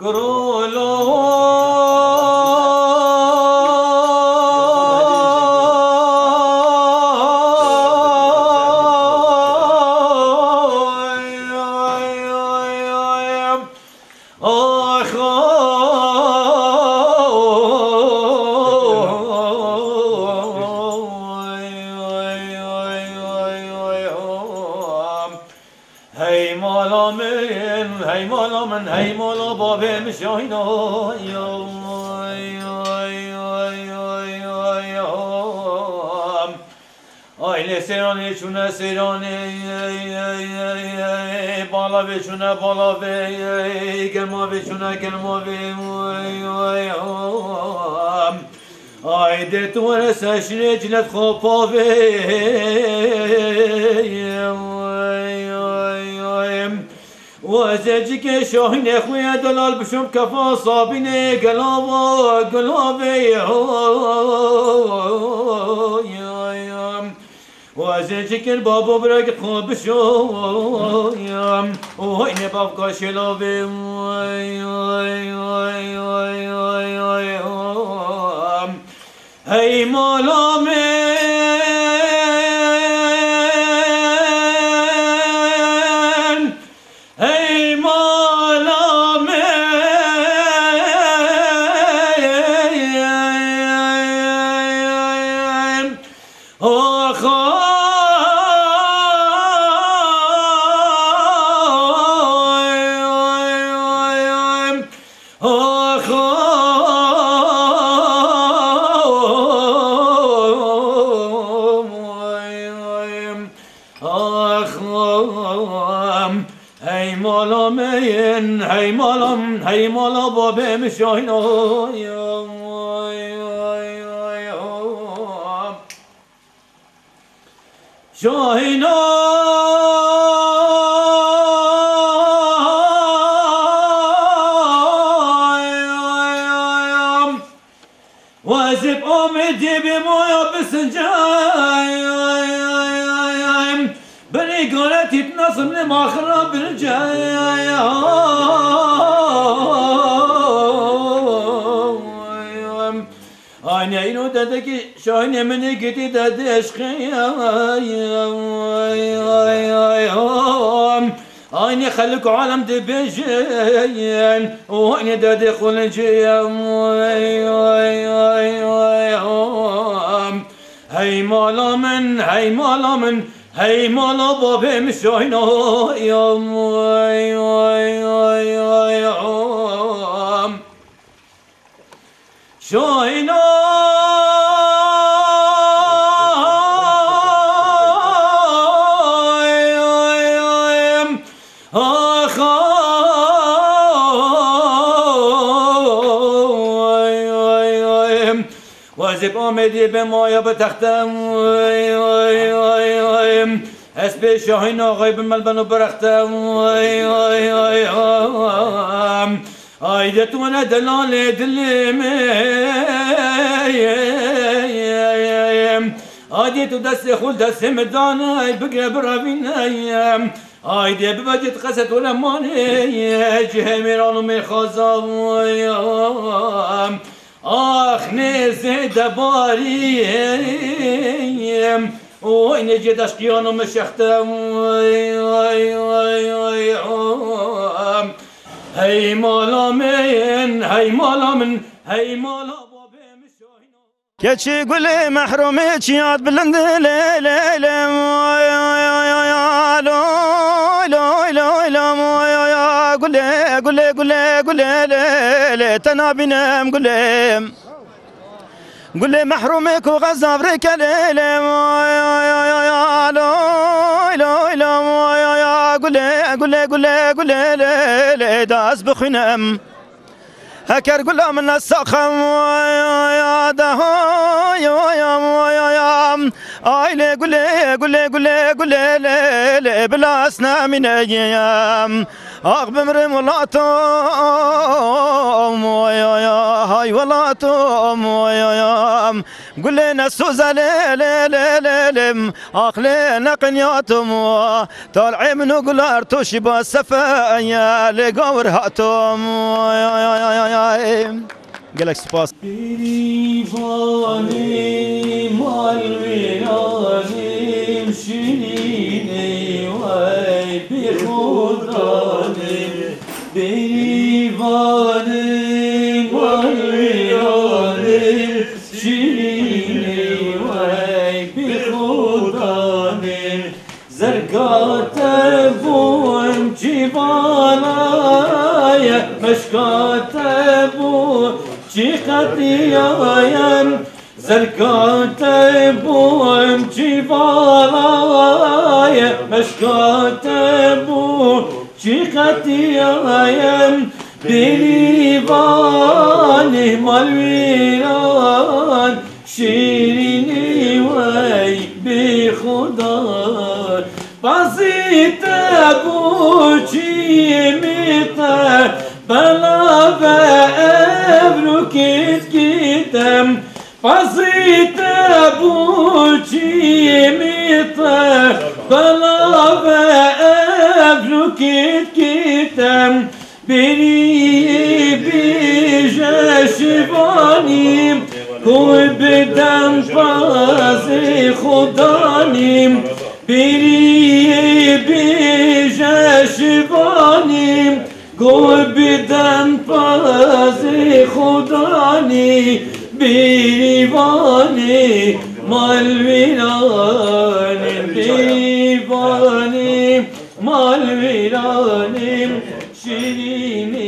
هی مالا بابم شاینا آینه سیرانه چونه سیرانه بالا بچونه بالا به گرما بچونه گرما به آیده تو رسشنه جنت خوبا به وزجك شاهين خويا دلال بشوم كفا صابيني قلابا قلابي وزجك البابا براك خوب بشوم وين بابك شلابي هي مالامي هی مالا بابم شاینا شاینا وازب آمدی بمایا بسنجایم بني قالت يتنصم لما خراب الجايم أنا إنو دادك شاين مني قدي داد أشخيام أنا خلق عالم دبجين وأنا داد خلجيام هاي مالا من هاي مالا من هی مالا بابم شاینا شاینا وازب آمدی به مایا به تختم اسب شاهین آقای به ملبن و برختم آیده تو من دلال دلم آیده تو دست خود دست مدانه بگره براوینه آیده ببجد قصد و لمانه جه میران و میخوازم آخ نزه دباریم وين جد اشقيان ومشختم هي مالا من هي مالا من هي مالا كتشي قولي محرومي تشياد بلند لا لا لا قولي قولي قولي قولي لا تنابينم قولي قولي محرومك وغزابرك ليلي قولي قولي قولي ليلي داس بخنم هكر قولا من السخم يا ايلي قولي قولي قولي قولي ليلي بلا اسنا من ايام اخ بمرم ولاتهم هاي ولاتهم قلنا السوزة ليلم أخلينا قنياتهم طالعين من قلار توشبا السفايا لقور هاتهم قالك سباس بيفاني مالويناني شيريني واي بخداني بيفاني مالويناني شيريني واي بخداني زرقات بوم جيبانايا مشكات بوم جيخاتيايا زرقات بوم جيبانايا مشكات بوم جيخاتيايا بليباني مالوينان شيريني واي بخدان بسيط بوچی میتا بلا بابرو کت کتم بسيط بوچی میتا بلا بابرو کت کتم بری بیجشوانیم کوی بدم پاس خدانیم بری بیجشوانیم کوی بدم پاس خدانی بیوانی مالویرانیم بیوانی مالویرانیم شیرینی